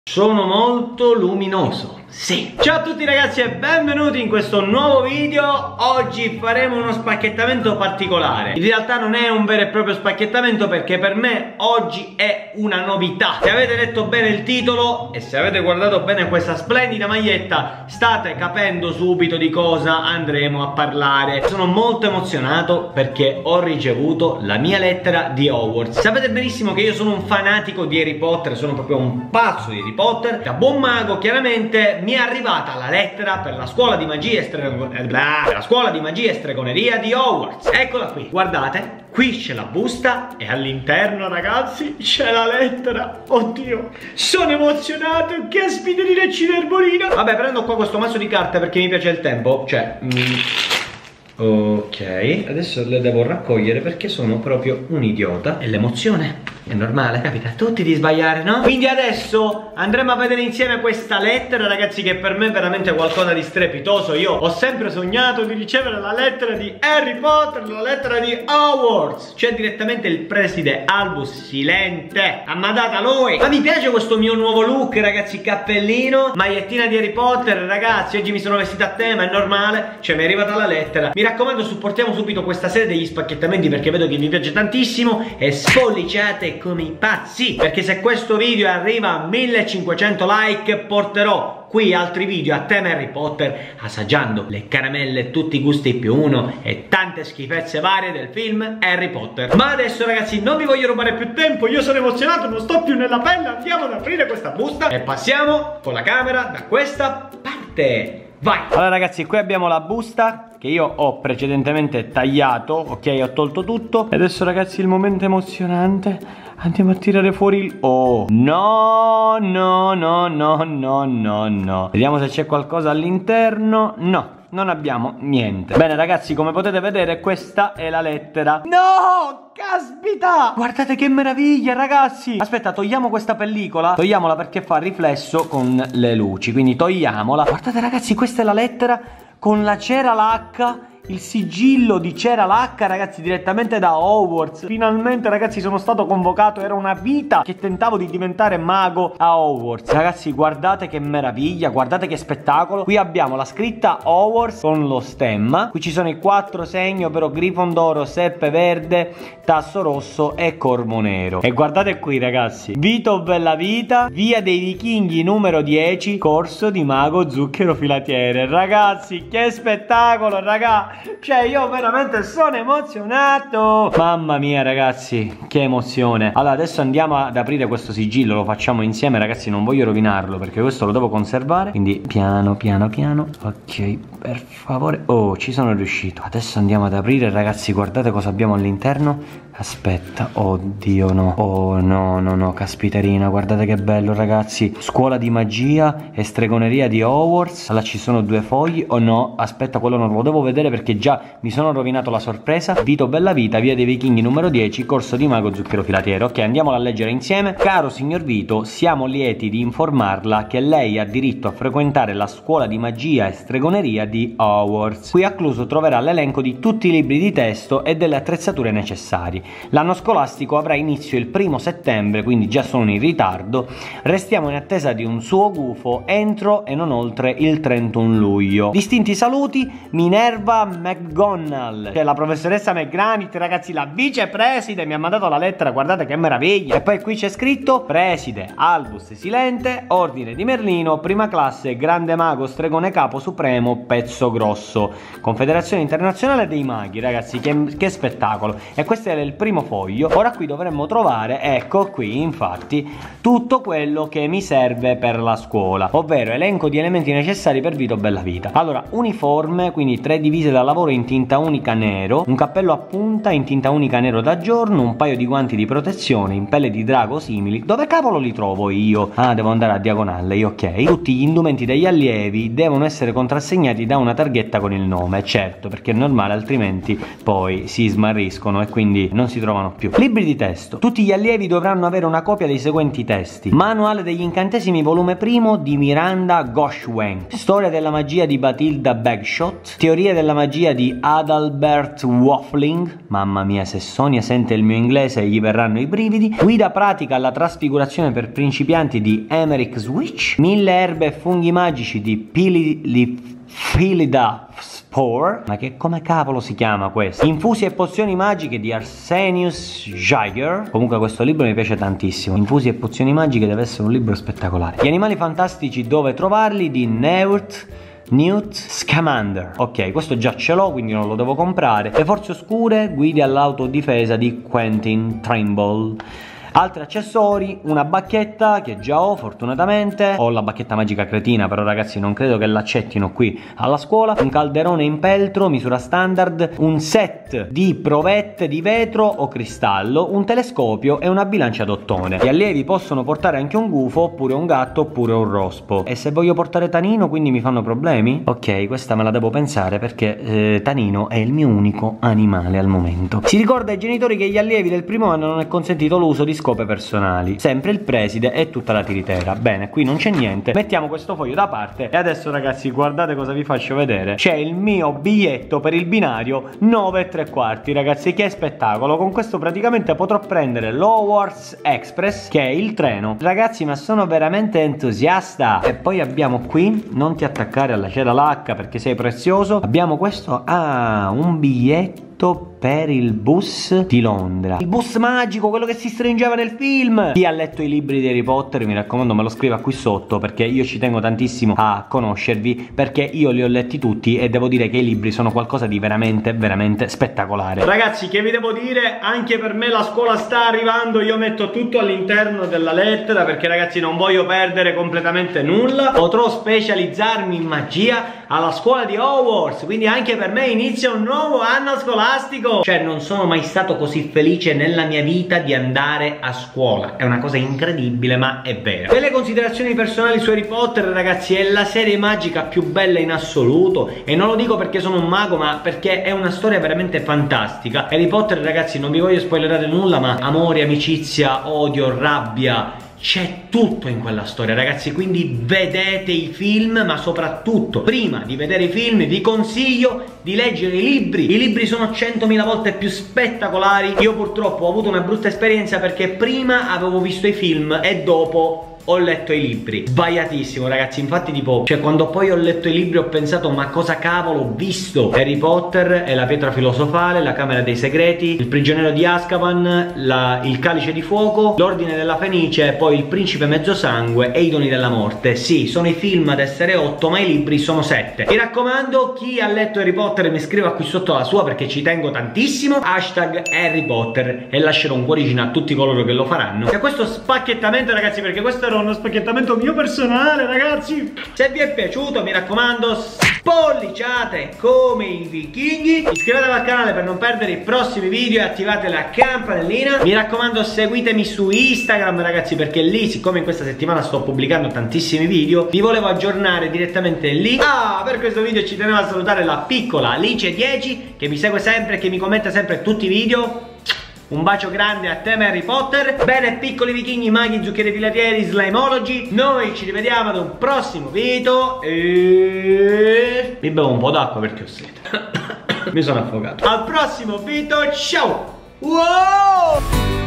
Sono molto luminoso, sì. Ciao a tutti ragazzi e benvenuti in questo nuovo video. Oggi faremo uno spacchettamento particolare. In realtà non è un vero e proprio spacchettamento, perché per me oggi è una novità. Se avete letto bene il titolo e se avete guardato bene questa splendida maglietta, state capendo subito di cosa andremo a parlare. Sono molto emozionato perché ho ricevuto la mia lettera di Hogwarts. Sapete benissimo che io sono un fanatico di Harry Potter, sono proprio un pazzo di Harry Potter. Da buon mago chiaramente mi è arrivata la lettera per la scuola di magia e stregoneria di Hogwarts. Eccola qui, guardate, qui c'è la busta e all'interno ragazzi c'è la lettera. Oddio, sono emozionato, che aspirina e cinerbolina. Vabbè, prendo qua questo mazzo di carte perché mi piace il tempo, cioè ok, adesso le devo raccogliere perché sono proprio un idiota. E l'emozione è normale, capita a tutti di sbagliare, no? Quindi adesso andremo a vedere insieme questa lettera, ragazzi, che per me è veramente qualcosa di strepitoso. Io ho sempre sognato di ricevere la lettera di Harry Potter, la lettera di Hogwarts. C'è direttamente il preside Albus Silente, ha mandata lui. Ma mi piace questo mio nuovo look, ragazzi, cappellino, magliettina di Harry Potter. Ragazzi, oggi mi sono vestita a tema, è normale, cioè mi è arrivata la lettera. Mi raccomando, supportiamo subito questa serie degli spacchettamenti perché vedo che vi piace tantissimo, e spolliciate come i pazzi, perché se questo video arriva a 1500 like porterò qui altri video a tema Harry Potter, assaggiando le caramelle tutti i gusti più uno e tante schifezze varie del film Harry Potter. Ma adesso ragazzi non vi voglio rubare più tempo, io sono emozionato, non sto più nella pelle. Andiamo ad aprire questa busta e passiamo con la camera da questa parte. Vai! Allora ragazzi, qui abbiamo la busta che io ho precedentemente tagliato, ok, ho tolto tutto. E adesso ragazzi il momento emozionante, andiamo a tirare fuori il... Oh, no, no, no, no, no, no, no. Vediamo se c'è qualcosa all'interno. No, non abbiamo niente. Bene ragazzi, come potete vedere questa è la lettera. No! Caspita! Guardate che meraviglia ragazzi! Aspetta, togliamo questa pellicola. Togliamola perché fa riflesso con le luci, quindi togliamola. Guardate ragazzi, questa è la lettera con la cera lacca, il sigillo di cera lacca, ragazzi, direttamente da Hogwarts. Finalmente ragazzi sono stato convocato, era una vita che tentavo di diventare mago a Hogwarts. Ragazzi guardate che meraviglia, guardate che spettacolo. Qui abbiamo la scritta Hogwarts con lo stemma. Qui ci sono i 4 segni, ovvero Grifondoro, Serpe Verde, Tasso Rosso e Corvo Nero. E guardate qui ragazzi, Vito Bellavita, Via dei Vichinghi numero 10, corso di mago zucchero filatiere. Ragazzi che spettacolo, raga! Cioè io veramente sono emozionato. Mamma mia ragazzi, che emozione. Allora adesso andiamo ad aprire questo sigillo, lo facciamo insieme ragazzi, non voglio rovinarlo perché questo lo devo conservare. Quindi piano piano piano. Ok, per favore. Oh, ci sono riuscito. Adesso andiamo ad aprire ragazzi, guardate cosa abbiamo all'interno. Aspetta, oddio no. Oh no no no, caspiterina, guardate che bello ragazzi. Scuola di magia e stregoneria di Hogwarts. Allora ci sono 2 fogli. Oh no, aspetta, quello non lo devo vedere perché già mi sono rovinato la sorpresa. Vito Bellavita, Via dei Vichinghi numero 10, corso di mago zucchero filatiere. Ok, andiamola a leggere insieme. Caro signor Vito, siamo lieti di informarla che lei ha diritto a frequentare la scuola di magia e stregoneria di Hogwarts. Qui a Cluso troverà l'elenco di tutti i libri di testo e delle attrezzature necessarie. L'anno scolastico avrà inizio il 1° settembre, quindi già sono in ritardo. Restiamo in attesa di un suo gufo entro e non oltre il 31 luglio. Distinti saluti, Minerva McGonagall, cioè la professoressa McGranit, ragazzi, la vicepreside, mi ha mandato la lettera, guardate che meraviglia. E poi qui c'è scritto: preside Albus Silente, ordine di Merlino, prima classe, grande mago, stregone capo supremo, pezzo grosso, Confederazione Internazionale dei Maghi. Ragazzi che spettacolo. E questo è il primo foglio. Ora qui dovremmo trovare, ecco qui infatti, tutto quello che mi serve per la scuola, ovvero elenco di elementi necessari per Vito Bellavita. Allora, uniforme, quindi 3 divise da lavoro in tinta unica nero, un cappello a punta in tinta unica nero da giorno, un paio di guanti di protezione in pelle di drago simili. Dove cavolo li trovo io? Ah, devo andare a diagonale, ok. Tutti gli indumenti degli allievi devono essere contrassegnati da una targhetta con il nome, certo, perché è normale, altrimenti poi si smarriscono e quindi non si trovano più. Libri di testo. Tutti gli allievi dovranno avere una copia dei seguenti testi: Manuale degli incantesimi volume 1 di Miranda Goshwank, Storia della magia di Batilda Bagshot, Teoria della magia magia di Adalbert Waffling. Mamma mia, se Sonia sente il mio inglese gli verranno i brividi. Guida pratica alla trasfigurazione per principianti di Emmerich Switch. 1000 erbe e funghi magici di Philida Spore. Ma che come cavolo si chiama questo? Infusi e pozioni magiche di Arsenius Jaeger. Comunque questo libro mi piace tantissimo. Infusi e pozioni magiche deve essere un libro spettacolare. Gli animali fantastici, dove trovarli, di Newt Scamander. Ok, questo già ce l'ho, quindi non lo devo comprare. Le forze oscure, guide all'autodifesa di Quentin Trimble. Altri accessori, una bacchetta che già ho fortunatamente, ho la bacchetta magica cretina, però ragazzi non credo che l'accettino qui alla scuola, un calderone in peltro, misura standard, un set di provette di vetro o cristallo, un telescopio e una bilancia d'ottone. Gli allievi possono portare anche un gufo, oppure un gatto, oppure un rospo. E se voglio portare Tanino, quindi mi fanno problemi? Ok, questa me la devo pensare perché Tanino è il mio unico animale al momento. Si ricorda ai genitori che agli allievi del primo anno non è consentito l'uso di scope personali, sempre il preside e tutta la tiritera. Bene, qui non c'è niente, mettiamo questo foglio da parte e adesso ragazzi guardate cosa vi faccio vedere. C'è il mio biglietto per il binario 9 3/4, ragazzi, che spettacolo. Con questo praticamente potrò prendere l'Hogwarts Express, che è il treno. Ragazzi, ma sono veramente entusiasta. E poi abbiamo qui, non ti attaccare alla cera l'H perché sei prezioso, abbiamo questo, un biglietto per il bus di Londra, il bus magico, quello che si stringeva nel film. Chi ha letto i libri di Harry Potter, mi raccomando me lo scriva qui sotto, perché io ci tengo tantissimo a conoscervi, perché io li ho letti tutti e devo dire che i libri sono qualcosa di veramente veramente spettacolare. Ragazzi, che vi devo dire, anche per me la scuola sta arrivando. Io metto tutto all'interno della lettera perché ragazzi non voglio perdere completamente nulla. Potrò specializzarmi in magia alla scuola di Hogwarts, quindi anche per me inizia un nuovo anno scolastico. Cioè non sono mai stato così felice nella mia vita di andare a scuola. È una cosa incredibile, ma è vero. Delle considerazioni personali su Harry Potter, ragazzi, è la serie magica più bella in assoluto. E non lo dico perché sono un mago, ma perché è una storia veramente fantastica. Harry Potter, ragazzi, non vi voglio spoilerare nulla, ma amore, amicizia, odio, rabbia, c'è tutto in quella storia, ragazzi, quindi vedete i film, ma soprattutto prima di vedere i film vi consiglio di leggere i libri. I libri sono 100.000 volte più spettacolari. Io purtroppo ho avuto una brutta esperienza perché prima avevo visto i film e dopo ho letto i libri. Sbagliatissimo, ragazzi. Infatti tipo, cioè quando poi ho letto i libri ho pensato, ma cosa cavolo ho visto? Harry Potter e la pietra filosofale, la camera dei segreti, il prigioniero di Azkaban, il calice di fuoco, l'ordine della fenice, poi il principe mezzosangue e i doni della morte. Sì, sono i film ad essere 8, ma i libri sono 7. Mi raccomando, chi ha letto Harry Potter mi scriva qui sotto la sua, perché ci tengo tantissimo. Hashtag Harry Potter, e lascerò un cuoricino a tutti coloro che lo faranno. E questo spacchettamento, ragazzi, perché questo era uno spacchettamento mio personale, ragazzi. Se vi è piaciuto, mi raccomando, spolliciate come i vichinghi. Iscrivetevi al canale per non perdere i prossimi video e attivate la campanellina. Mi raccomando, seguitemi su Instagram, ragazzi, perché lì, siccome in questa settimana sto pubblicando tantissimi video, vi volevo aggiornare direttamente lì. Per questo video ci tenevo a salutare la piccola Alice10, che mi segue sempre e che mi commenta sempre tutti i video. Un bacio grande a te, Harry Potter. Bene, piccoli vichinghi, maghi, zuccheri filatieri, slimeology, noi ci rivediamo ad un prossimo video e mi bevo un po' d'acqua perché ho sete. Mi sono affogato. Al prossimo video, ciao. Wow!